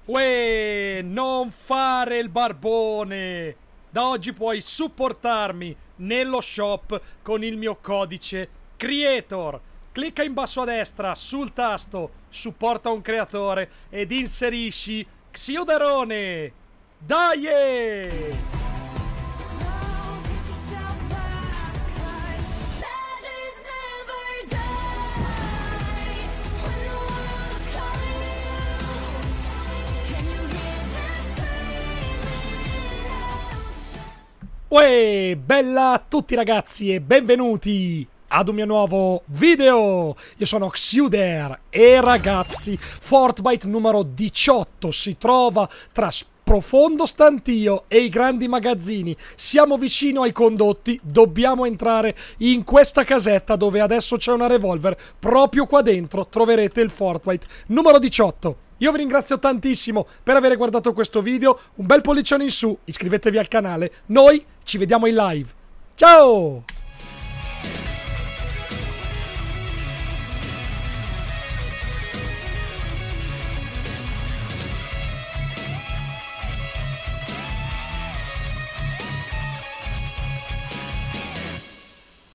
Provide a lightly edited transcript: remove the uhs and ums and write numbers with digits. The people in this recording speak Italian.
Uè, non fare il barbone! Da oggi puoi supportarmi nello shop con il mio codice CREATOR. Clicca in basso a destra sul tasto supporta un creatore ed inserisci Xiuderone. Dai! Uè, bella a tutti ragazzi e benvenuti ad un mio nuovo video. Io sono Xiuder e ragazzi, Fortbyte numero 18 si trova tra profondo stantio e i grandi magazzini. Siamo vicino ai condotti, dobbiamo entrare in questa casetta dove adesso c'è una revolver. Proprio qua dentro troverete il Fortbyte numero 18. Io vi ringrazio tantissimo per aver guardato questo video, un bel pollicione in su, iscrivetevi al canale, noi ci vediamo in live. Ciao!